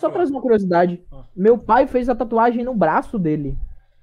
Só trazer uma curiosidade. Meu pai fez a tatuagem no braço dele.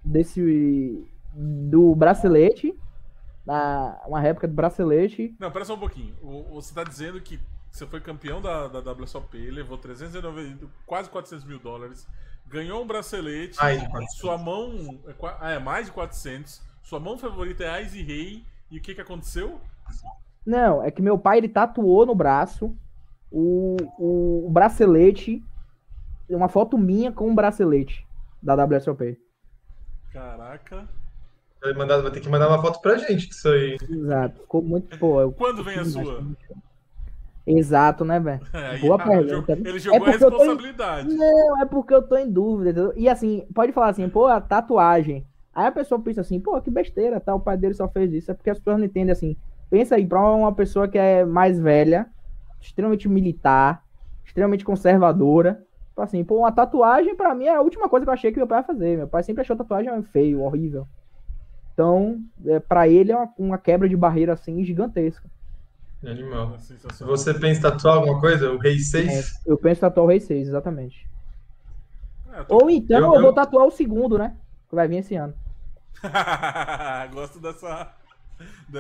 Do bracelete. Uma réplica do bracelete. Não, pera só um pouquinho. Você tá dizendo que você foi campeão da WSOP, levou 390, quase 400 mil dólares, ganhou um bracelete, sua mão. Mais de 400. Sua mão favorita é Ice Rei. E o que aconteceu? Não, é que meu pai ele tatuou no braço o bracelete. Uma foto minha com um bracelete da WSOP. Caraca. Vai ter que mandar uma foto pra gente disso aí. Exato. Ficou muito. Pô, quando vem a sua? Exato, né, velho? Boa pergunta. Ele jogou a responsabilidade. Não, é porque eu tô em dúvida, entendeu? E assim, pode falar assim, pô, a tatuagem. Aí a pessoa pensa assim, pô, que besteira, tá? O pai dele só fez isso. É porque as pessoas não entendem assim. Pensa aí, pra uma pessoa que é mais velha, extremamente militar, extremamente conservadora. Assim, pô, uma tatuagem pra mim é a última coisa que eu achei que meu pai ia fazer. Meu pai sempre achou tatuagem feio, horrível. Então, pra ele é uma quebra de barreira assim gigantesca. Animal. Você pensa em tatuar alguma coisa? O Rei 6? Eu penso em tatuar o Rei 6, exatamente. Ou então eu vou tatuar o segundo, né? Que vai vir esse ano. Gosto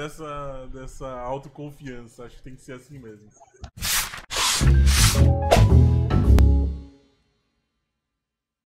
dessa autoconfiança. Acho que tem que ser assim mesmo.